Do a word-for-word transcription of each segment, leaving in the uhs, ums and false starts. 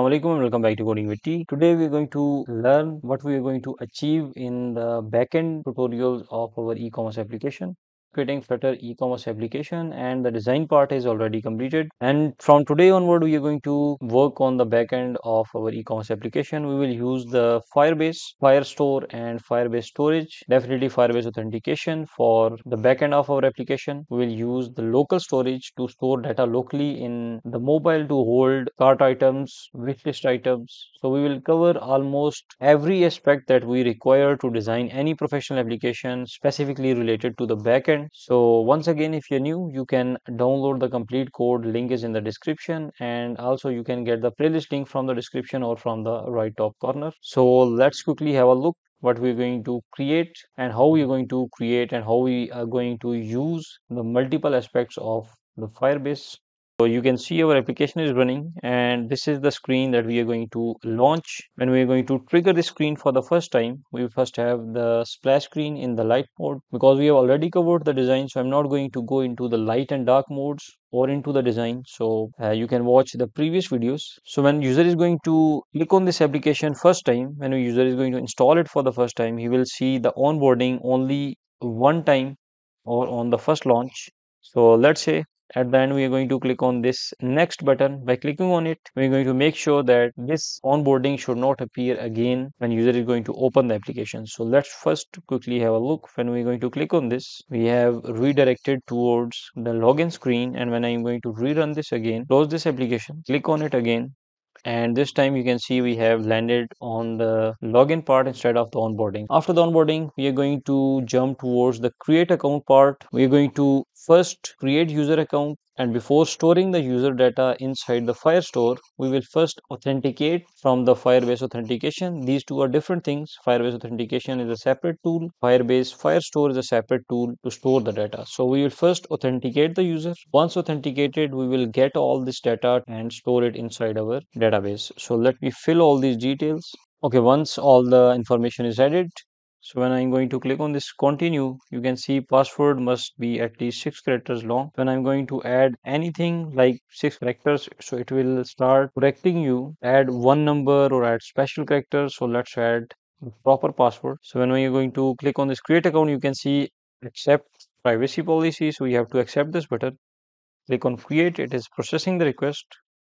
Assalamualaikum and welcome back to Coding with T. Today we are going to learn what we are going to achieve in the backend tutorials of our e-commerce application. Creating Flutter e-commerce application, and the design part is already completed. And from today onward, we are going to work on the backend of our e-commerce application. We will use the Firebase, Firestore, and Firebase storage. Definitely Firebase authentication for the backend of our application. We will use the local storage to store data locally in the mobile to hold cart items, wishlist items. So we will cover almost every aspect that we require to design any professional application specifically related to the backend. So once again, if you're new, you can download the complete code. Link is in the description, and also you can get the playlist link from the description or from the right top corner. So let's quickly have a look what we're going to create and how we're going to create and how we are going to use the multiple aspects of the Firebase. So you can see our application is running, and this is the screen that we are going to launch. When we are going to trigger the screen for the first time, we first have the splash screen in the light mode. Because we have already covered the design, so I'm not going to go into the light and dark modes or into the design. So uh, you can watch the previous videos. So when user is going to click on this application first time, when a user is going to install it for the first time, he will see the onboarding only one time or on the first launch. So let's say at the end we are going to click on this next button. By clicking on it, we're going to make sure that this onboarding should not appear again when user is going to open the application. So let's first quickly have a look. When we're going to click on this, we have redirected towards the login screen, and when I'm going to rerun this again, close this application, click on it again, and this time you can see we have landed on the login part instead of the onboarding. After the onboarding, we are going to jump towards the create account part. We are going to first create user account, and before storing the user data inside the Firestore, we will first authenticate from the Firebase authentication. These two are different things. Firebase authentication is a separate tool. Firebase Firestore is a separate tool to store the data. So we will first authenticate the user. Once authenticated, we will get all this data and store it inside our database. So let me fill all these details. Okay, once all the information is added, so when I'm going to click on this continue, you can see password must be at least six characters long. When I'm going to add anything like six characters, so it will start correcting you, add one number or add special characters. So let's add the proper password. So when you're going to click on this create account, you can see accept privacy policy. So we have to accept this button. Click on create, it is processing the request.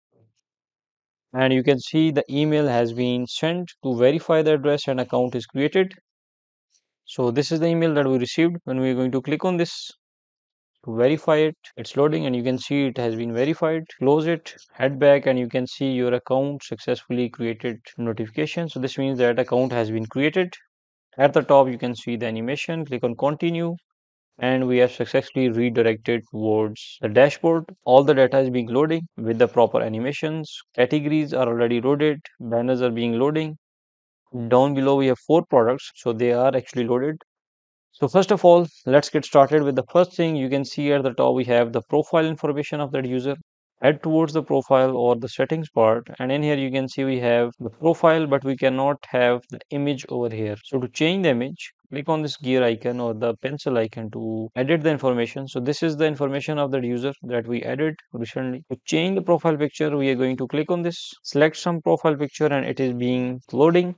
And you can see the email has been sent to verify the address and account is created. So this is the email that we received. When we are going to click on this to verify it, it's loading and you can see it has been verified. Close it, head back, and you can see your account successfully created notification. So this means that account has been created. At the top you can see the animation. Click on continue, and we have successfully redirected towards the dashboard. All the data is being loading with the proper animations. Categories are already loaded, banners are being loading. Down below we have four products, so they are actually loaded. So first of all, let's get started with the first thing. You can see at the top we have the profile information of that user. Head towards the profile or the settings part, and in here you can see we have the profile, but we cannot have the image over here. So to change the image, click on this gear icon or the pencil icon to edit the information. So this is the information of that user that we added recently. To change the profile picture, we are going to click on this, select some profile picture, and it is being loading.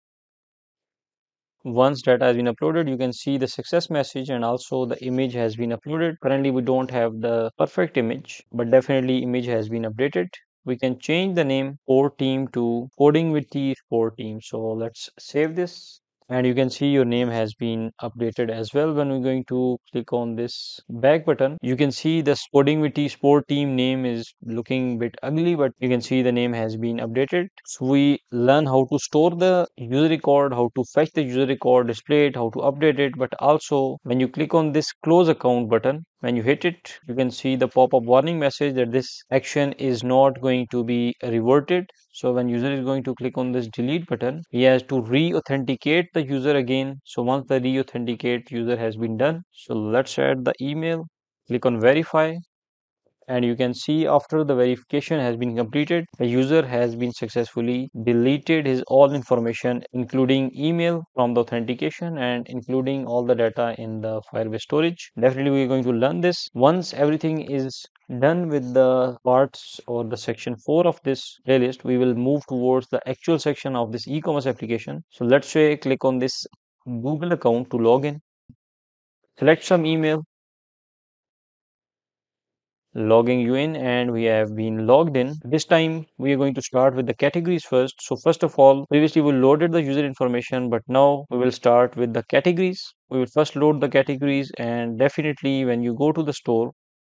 Once data has been uploaded, you can see the success message, and also the image has been uploaded. Currently we don't have the perfect image, but definitely image has been updated. We can change the name core team to coding with T core team. So let's save this, and you can see your name has been updated as well. When we're going to click on this back button, you can see the coding with T sport team name is looking a bit ugly, but you can see the name has been updated. So we learn how to store the user record, how to fetch the user record, display it, how to update it. But also when you click on this close account button, when you hit it, you can see the pop-up warning message that this action is not going to be reverted. So when user is going to click on this delete button, he has to re-authenticate the user again. So once the re-authenticate user has been done, so let's add the email, click on verify. And you can see after the verification has been completed, the user has been successfully deleted his all information, including email from the authentication and including all the data in the Firebase storage. Definitely we're going to learn this. Once everything is done with the parts or the section four of this playlist, we will move towards the actual section of this e-commerce application. So let's say click on this Google account to log in, select some email, logging you in, and we have been logged in. This time we are going to start with the categories first. So first of all, previously we loaded the user information, but now we will start with the categories. We will first load the categories, and definitely when you go to the store,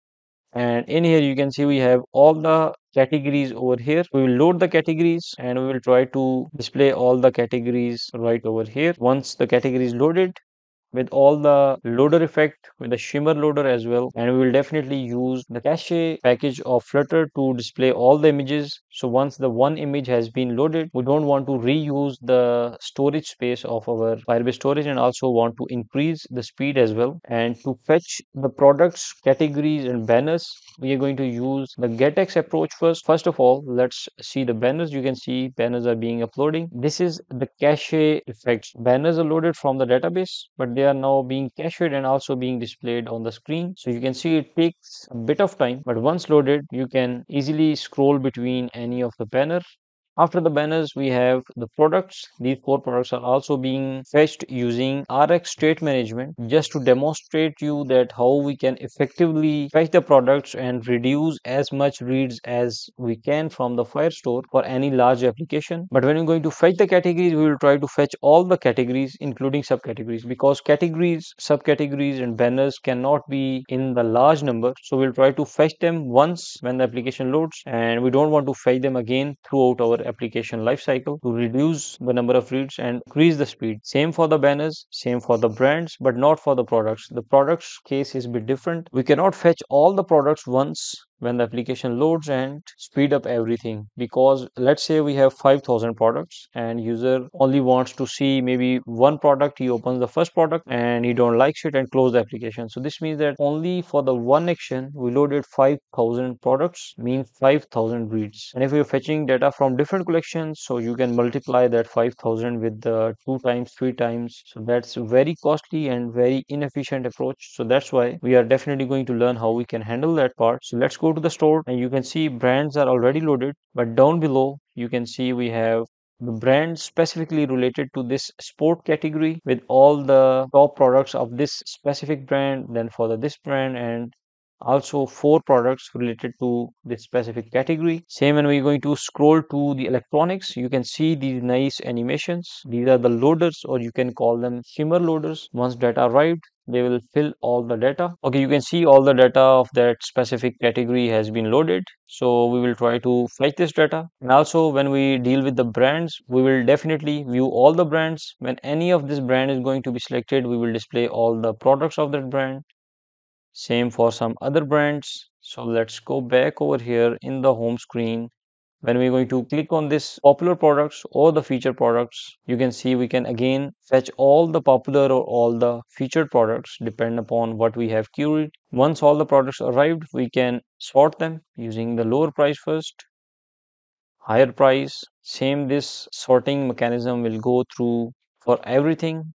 and in here you can see we have all the categories over here. We will load the categories and we will try to display all the categories right over here. Once the category is loaded, with all the loader effect, with the shimmer loader as well, and we will definitely use the cache package of Flutter to display all the images. So once the one image has been loaded, we don't want to reuse the storage space of our Firebase storage, and also want to increase the speed as well. And to fetch the products, categories and banners, we are going to use the getX approach first. First of all, let's see the banners. You can see banners are being uploading. This is the cache effects. Banners are loaded from the database, but they are now being cached and also being displayed on the screen. So you can see it takes a bit of time, but once loaded, you can easily scroll between any of the banner. After the banners, we have the products. These four products are also being fetched using R X state management, just to demonstrate you that how we can effectively fetch the products and reduce as much reads as we can from the Firestore for any large application. But when you're going to fetch the categories, we will try to fetch all the categories, including subcategories, because categories, subcategories, and banners cannot be in the large number. So we'll try to fetch them once when the application loads, and we don't want to fetch them again throughout our application lifecycle to reduce the number of reads and increase the speed. Same for the banners, same for the brands, but not for the products. The products case is a bit different. We cannot fetch all the products once when the application loads and speed up everything, because let's say we have five thousand products and user only wants to see maybe one product. He opens the first product and he don't likes it and close the application. So this means that only for the one action we loaded five thousand products, means five thousand reads. And if you're fetching data from different collections, so you can multiply that five thousand with the two times, three times. So that's very costly and very inefficient approach. So that's why we are definitely going to learn how we can handle that part. So let's go to the store, and you can see brands are already loaded, but down below you can see we have the brand specifically related to this sport category with all the top products of this specific brand, then for the this brand, and also four products related to this specific category. Same when we're going to scroll to the electronics, you can see these nice animations. These are the loaders, or you can call them shimmer loaders. Once data arrived, they will fill all the data. Okay, you can see all the data of that specific category has been loaded. So we will try to fetch this data. And also when we deal with the brands, we will definitely view all the brands. When any of this brand is going to be selected, we will display all the products of that brand. Same for some other brands. So let's go back over here in the home screen. When we're going to click on this popular products or the feature products, you can see we can again fetch all the popular or all the featured products depend upon what we have queried. Once all the products arrived, we can sort them using the lower price first, higher price. Same, this sorting mechanism will go through for everything.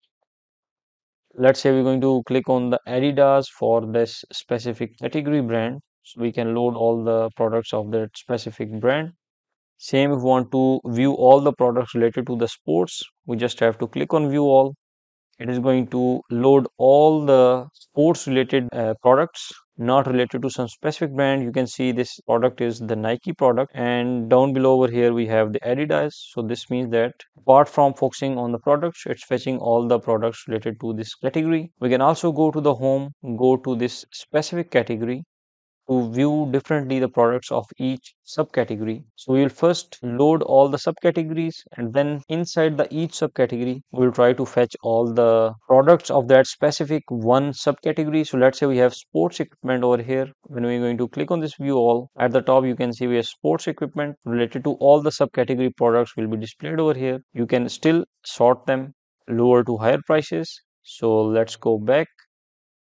Let's say we're going to click on the Adidas for this specific category brand. So we can load all the products of that specific brand. Same if we want to view all the products related to the sports, we just have to click on view all. It is going to load all the sports related uh, products not related to some specific brand. You can see this product is the Nike product, and down below over here we have the Adidas. So this means that apart from focusing on the products, it's fetching all the products related to this category. We can also go to the home, go to this specific category to view differently the products of each subcategory. So we will first load all the subcategories, and then inside the each subcategory we will try to fetch all the products of that specific one subcategory. So let's say we have sports equipment over here. When we're going to click on this view all, at the top you can see we have sports equipment related to all the subcategory products will be displayed over here. You can still sort them lower to higher prices. So let's go back.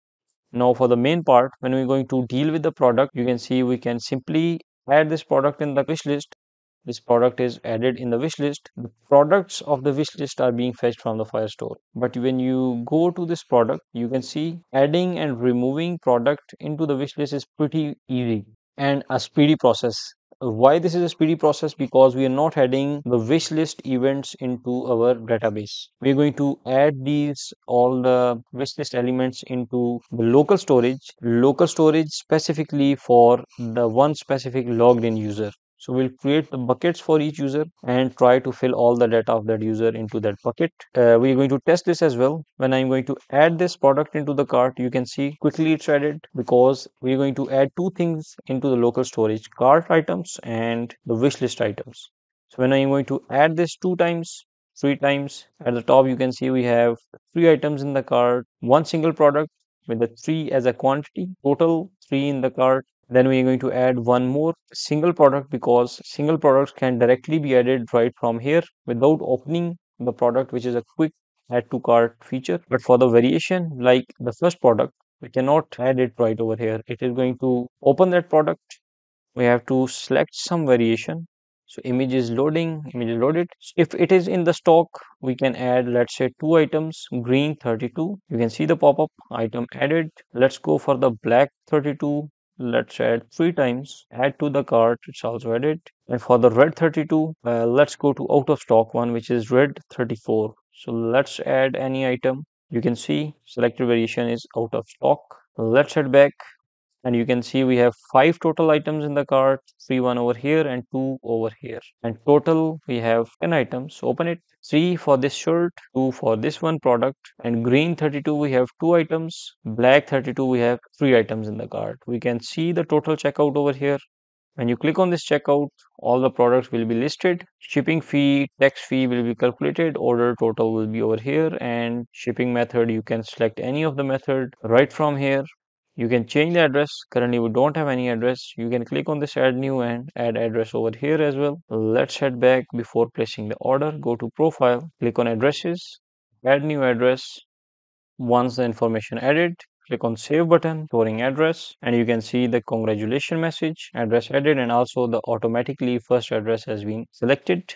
Now for the main part, when we're going to deal with the product, you can see we can simply add this product in the wish list. This product is added in the wish list. The products of the wish list are being fetched from the Firestore. But when you go to this product, you can see adding and removing product into the wish list is pretty easy and a speedy process. Why this is a speedy process? Because we are not adding the wish list events into our database. We are going to add these all the wish list elements into the local storage, local storage specifically for the one specific logged in user. So we'll create the buckets for each user and try to fill all the data of that user into that bucket. Uh, we're going to test this as well. When I'm going to add this product into the cart, you can see quickly it's added because we're going to add two things into the local storage, cart items and the wish list items. So when I'm going to add this two times, three times, at the top you can see we have three items in the cart, one single product with the three as a quantity, total three in the cart. Then we are going to add one more single product because single products can directly be added right from here without opening the product, which is a quick add to cart feature. But for the variation, like the first product, we cannot add it right over here. It is going to open that product. We have to select some variation. So image is loading, image is loaded. If it is in the stock, we can add, let's say, two items, green thirty-two. You can see the pop-up item added. Let's go for the black thirty-two. Let's add three times, add to the cart, it's also added. And for the red thirty-two, uh, let's go to out of stock one, which is red thirty-four. So let's add any item. You can see selected variation is out of stock. Let's head back and you can see we have five total items in the cart, three one over here and two over here, and total we have ten items. Open it, three for this shirt, two for this one product, and green thirty-two we have two items, black thirty-two we have three items in the cart. We can see the total checkout over here. When you click on this checkout, all the products will be listed. Shipping fee, tax fee will be calculated. Order total will be over here, and shipping method, you can select any of the method right from here. You can change the address. Currently, we don't have any address. You can click on this add new and add address over here as well. Let's head back before placing the order. Go to profile, click on addresses, add new address. Once the information added, click on save button, storing address, and you can see the congratulation message, address added, and also the automatically first address has been selected.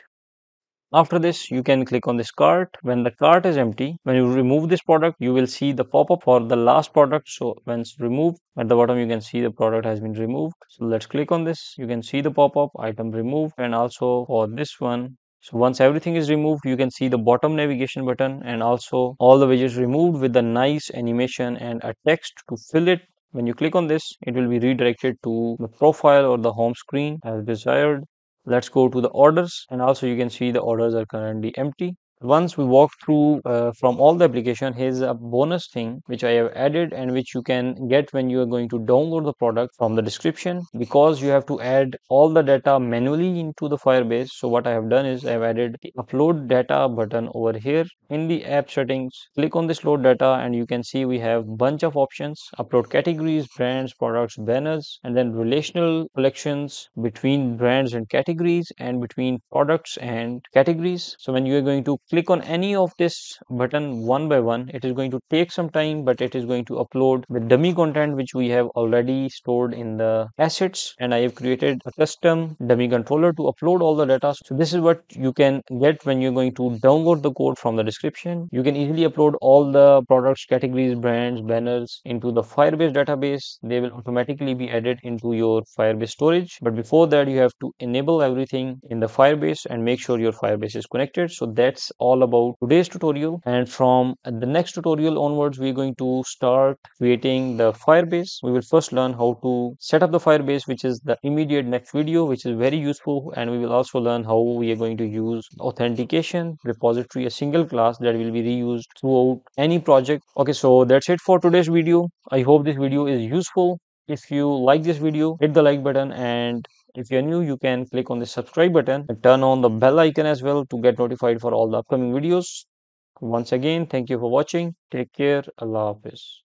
After this, you can click on this cart. When the cart is empty, when you remove this product, you will see the pop-up for the last product. So when it's removed, at the bottom, you can see the product has been removed. So let's click on this. You can see the pop-up, item removed, and also for this one. So once everything is removed, you can see the bottom navigation button and also all the widgets removed with the nice animation and a text to fill it. When you click on this, it will be redirected to the profile or the home screen as desired. Let's go to the orders, and also you can see the orders are currently empty. Once we walk through uh, from all the application, here's a bonus thing which I have added and which you can get when you are going to download the product from the description, because you have to add all the data manually into the Firebase. So what I have done is I have added the upload data button over here in the app settings. Click on this load data and you can see we have bunch of options: upload categories, brands, products, banners, and then relational collections between brands and categories and between products and categories. So when you are going to click on any of this button one by one, it is going to take some time, but it is going to upload the dummy content which we have already stored in the assets, and I have created a custom dummy controller to upload all the data. So this is what you can get when you're going to download the code from the description. You can easily upload all the products, categories, brands, banners into the Firebase database. They will automatically be added into your Firebase storage, but before that you have to enable everything in the Firebase and make sure your Firebase is connected. So that's all about today's tutorial, and from the next tutorial onwards we're going to start creating the Firebase. We will first learn how to set up the Firebase, which is the immediate next video, which is very useful, and we will also learn how we are going to use authentication repository, a single class that will be reused throughout any project. Okay, so that's it for today's video. I hope this video is useful. If you like this video, hit the like button, and if you're new, you can click on the subscribe button and turn on the bell icon as well to get notified for all the upcoming videos. Once again, thank you for watching. Take care. Allah Hafiz.